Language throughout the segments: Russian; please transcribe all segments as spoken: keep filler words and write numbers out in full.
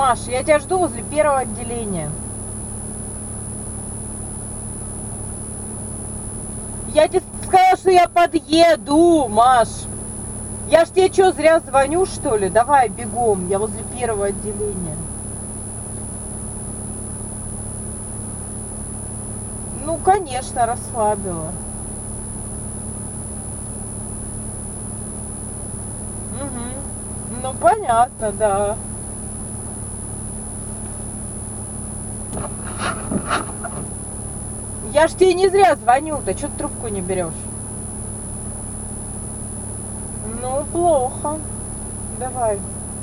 Маш, я тебя жду возле первого отделения. Я тебе сказала, что я подъеду, Маш. Я ж тебе что, зря звоню, что ли? Давай, бегом, я возле первого отделения. Ну, конечно, расслабила. Угу. Ну, понятно, да. Я ж тебе не зря звоню-то, что ты трубку не берешь? Ну, плохо. Давай.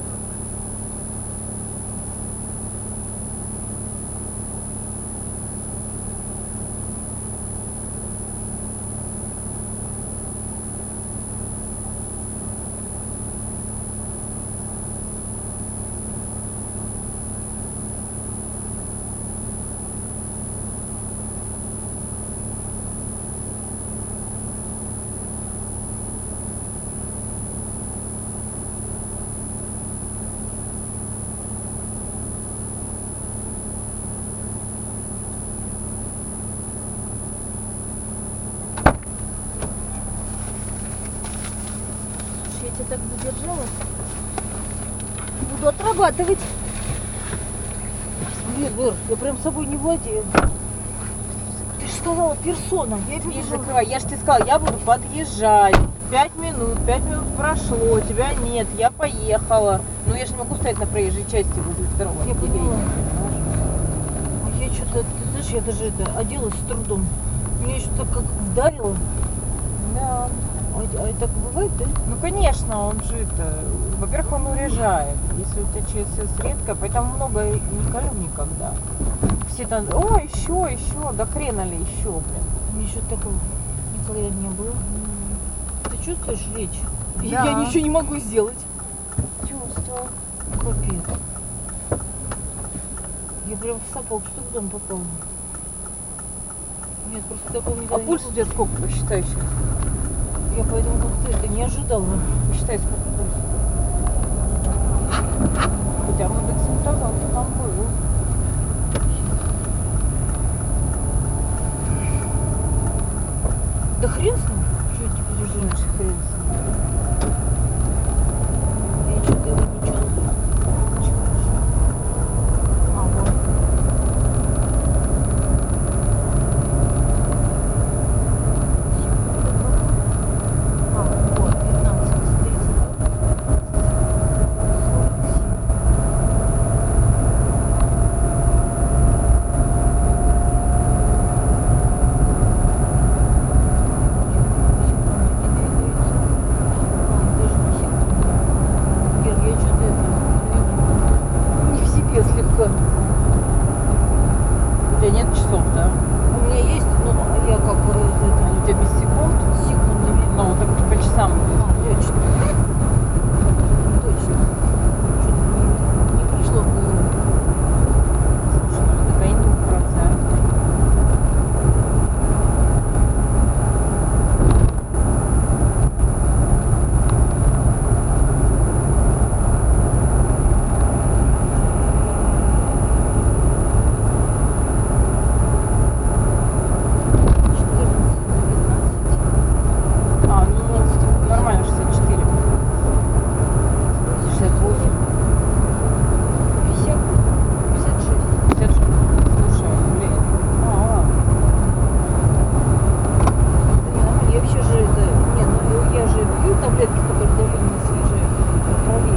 Я так задержалась. Буду отрабатывать. Вер, Вер, я прям собой не владею. Ты же сказала персона. Я не закрывай. Я же тебе сказала, я буду подъезжать. Пять минут, пять минут прошло, тебя нет, я поехала. Но я же не могу стоять на проезжей части возле второго. Я поняла. А я что-то, ты знаешь, я даже это оделась с трудом. Меня что-то как ударило. Да. А, а это бывает, да? Ну, конечно, он же это... Во-первых, он урежает. Если у тебя ЧСС редко, поэтому много не колю никогда. Все там, о, еще, еще, да хрена ли еще, блин. Мне еще такого никогда не было. Mm. Ты чувствуешь речь? Да. Я, я ничего не могу сделать. Чувствую. Капец. Я прям в сапог что в дом попала. Нет, просто такого никогда А не пульс было. у тебя сколько, посчитай сейчас? Я поэтому как-то это не ожидала. Посчитай, сколько пульс. Хотя мы доксимтазон там был. Да хрен с ним, что я теперь уже Лучше хрен с ним. Я что-то его не чувствую. А, вот. А, вот, пятнадцать, тридцать два, сорок семь. У тебя нет часов, да? У меня есть, но я как бы это, У тебя без секунд? с секундами. Ну, так ты по часам. А, точно. Точно. Что-то не пришло в голову. Слушай, ну такая не процент. А, ну нормально, шестьдесят четыре. шестьдесят восемь. пятьдесят, пятьдесят шесть. пятьдесят шесть. Слушай, блин. А, Да не, я вообще же это... Не, ну я же пью таблетки, которые давление снижают в крови.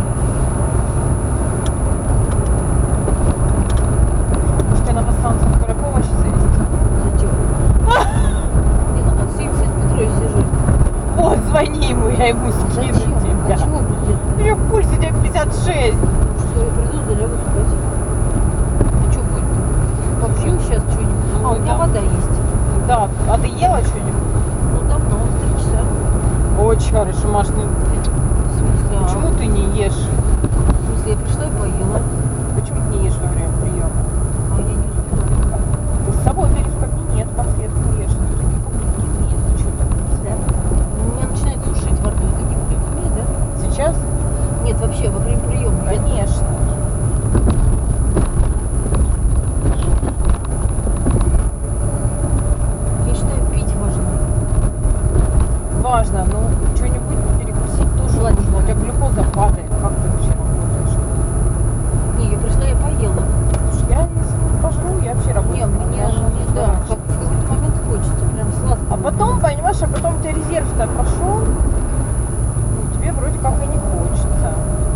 может, тебя на подстанции скорой помощи завести? Зачем? Не, ну от семьдесят метро я сижу. Вот, звони ему, я ему скину Зачем? тебя. А чего будет? У меня в пульсе у тебя пятьдесят шесть. Что я приду, залягу спать. А что будет? Попью сейчас что-нибудь. А, у меня да. вода есть. Да, а ты ела что-нибудь? Ну давно, в три часа. Очень хорошо, Маш, ну В смысле? а- почему ты не ешь? В смысле, я пришла и поела. Почему ты не ешь во время приема? А я не успела. Ты с собой бери в кабинет, конфетку ешь. Ну, такие кубики нет, ты что так нельзя? Меня начинает сушить во рту. Такие были, да? Сейчас? Нет, вообще, во время приема. Конечно. важно, но что-нибудь перекусить тоже Сладенькое. нужно. У тебя глюкоза падает. Как ты вообще работаешь? Не, я пришла, я поела. Слушай, я если не пожру, я вообще работаю. Не, мне, мне, да, как в какой-то момент хочется, прям сладко. А потом, понимаешь, а потом у тебя резерв-то прошел, ну, тебе вроде как и не хочется.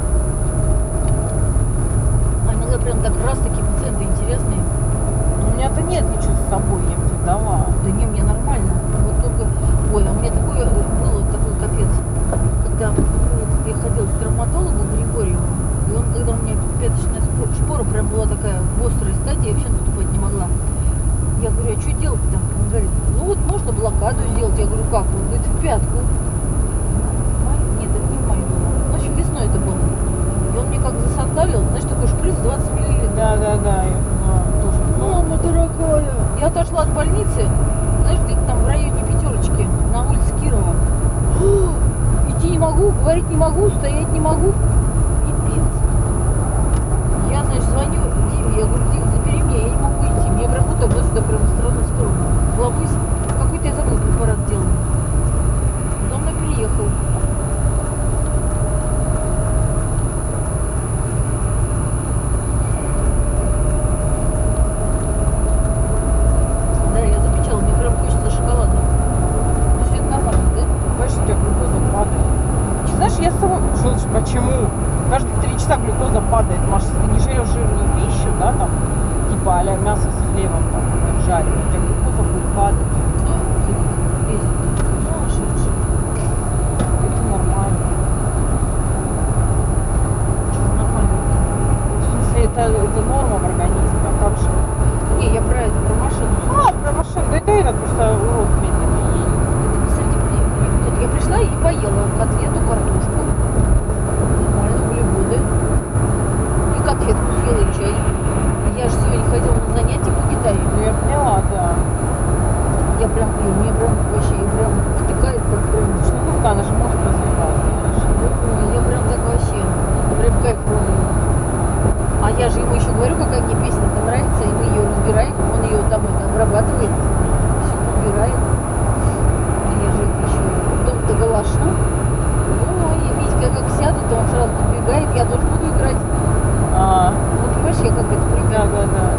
А иногда прям так раз такие пациенты интересные. У меня-то нет ничего с собой, я тебе дала. Да не, мне нормально. Вот только, ой, а у меня такое было, такой капец. Когда я ходила к травматологу Григорию, и он, когда у меня пяточная спо- шпора прям была такая в острой стадии, я вообще наступать не могла. Я говорю, а что делать-то? Он говорит, ну вот можно блокаду сделать. Я говорю, как? Он говорит, в пятку. Май? Нет, это не в мае было. В общем, весной это было. И он мне как засандалил, знаешь, такой шприц двадцать миллилитров. Да, да, да, я поняла, тоже. Мама дорогая. Я отошла от больницы, знаешь, где-то там в районе пятерочки, на улице Кирова. Идти не могу, говорить не могу, стоять не могу. Пипец. Я, значит, звоню Диме, я говорю, Дим, забери меня, я не могу идти. Мне прям будто бы сюда прям в сторону, в сторону. Ломусь. Какой-то я забыл препарат делал. Потом я приехал. Да, я замечала, мне прям хочется шоколада. Ну, все это нормально, да? Понимаешь, у тебя глюкоза падает. Знаешь, я с тобой... Что значит, почему? Каждые три часа глюкоза падает. Маша, если ты не жрешь жирную пищу, да, там, типа а-ля мясо с хлебом, там, жареное, у тебя глюкоза будет падать. Это нормально. В смысле, это, это норма в организме, а как же? Не, я про это, про машину. А, про машину, да это этот просто урод медленно едет. Среди при- при- вот я пришла и поела котлету, картошку, нормально, углеводы, и конфетку съела, и чай. Я же сегодня ходила на занятия по гитаре. Ну я поняла, да. Я прям, и мне прям вообще, и прям втыкает, как прям, Что ну да, она же мозг развивает, понимаешь? ой, я прям так вообще, прям кайф ловлю. А я же ему еще говорю, какая мне песня-то нравится, и мы ее разбираем, он ее там это, обрабатывает, все убирает. А я же еще дом-то галашу. Ой, и Витька как сядет, то он сразу подбегает, я тоже буду играть. А, Ну, понимаешь, я как это да, прыгаю. да, да.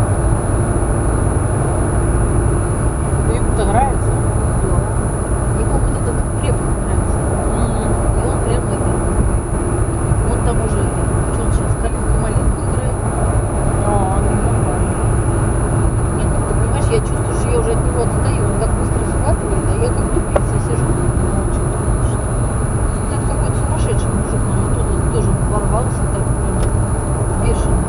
Ему-то нравится. Ему вот этот препод нравится. И он прям это, он там уже, что он сейчас, калинку-малинку играет. А, ну нормально. Мне как-то, понимаешь, я чувствую, что я уже от него отстаю, он так быстро схватывает, а я как тупица сижу. Это какой-то сумасшедший мужик, он оттуда тоже ворвался так прям бешено.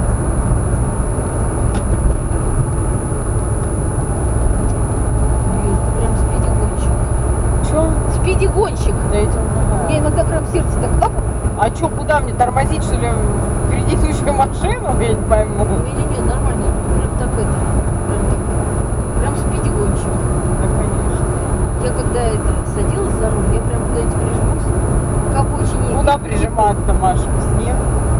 Блин, прям спиди-гонщик. Чё? Спиди-гонщик! Да я тебя У меня умоляю. иногда прям сердце так, оп, А чё, куда мне тормозить, что ли, в кредитующую машину? Я не пойму. не-не-не, нормально, прям так это, прям так, прям спиди-гонщик. Да, конечно. Я когда это садилась за руль, я прям куда-нибудь прижмусь к обочине. Куда прижиматься, Маша, в снег?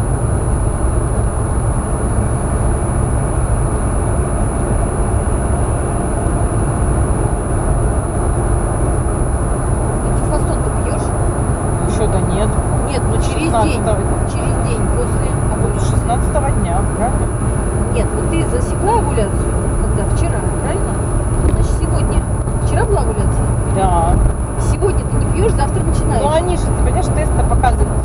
Ты фасон-то пьешь? Еще-то нет. Нет, ну через день, шестнадцатого. через день после Вот овуляции. шестнадцатого дня, правильно? Нет, вот ты засекла овуляцию, когда? Вчера, правильно? Значит, сегодня. Вчера была овуляция? Да. Сегодня ты не пьешь, завтра начинаешь. Ну они же, ты понимаешь, тесты показывают